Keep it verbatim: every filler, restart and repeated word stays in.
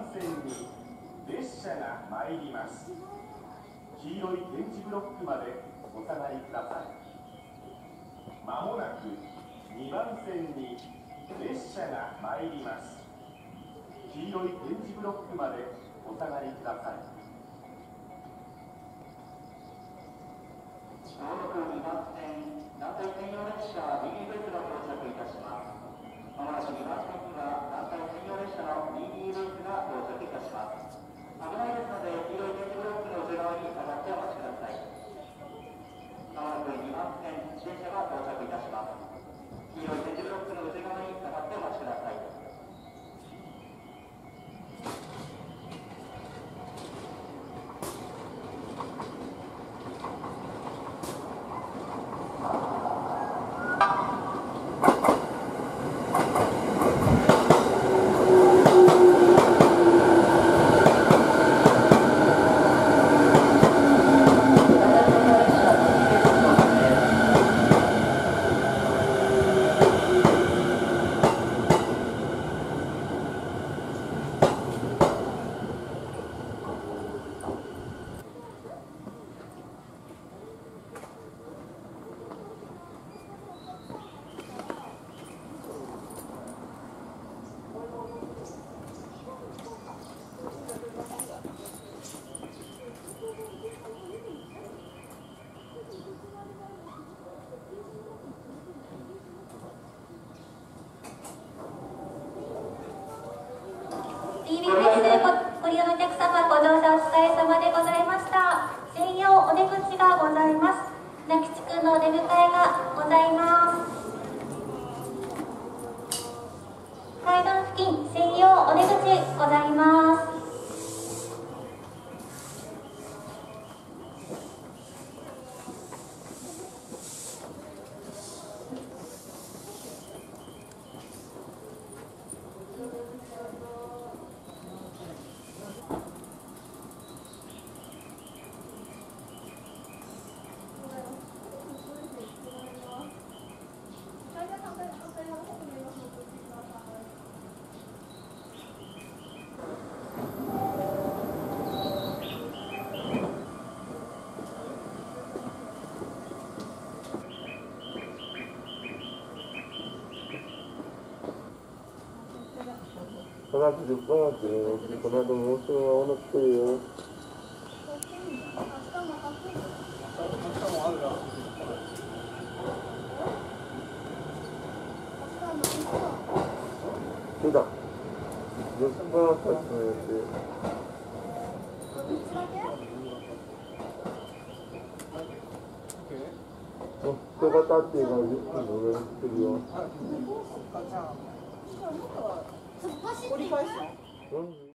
線に列車が参ります。黄色い点字ブロックまでお下がりください。まもなくにばん線に列車が参ります。黄色い点字ブロックまでお下がりください。 まもなくにばん線、団体専用列車ビーディー ベースが到着いたします。まもなくにばん線には団体専用列車の ビーディー ベースが到着いたします。危ないですので、黄色い点字ブロックの内側に下がってお待ちください。まもなくにばん線、電車が到着いたします。黄色い点字ブロックの内側に下がってお待ちください。 ティービー ベースでご利用のお客様、ご乗車お疲れ様でございました。専用お出口がございます。泣地区のお出迎えがございます。階段付近、専用お出口ございます。 話じゅっぷんあって、この後もうすぐ間もなく来るよ。そうだ。じゅっぷんあったっすの予定。人が立っているからじゅっぷんで俺が来るよ。 折り返すの？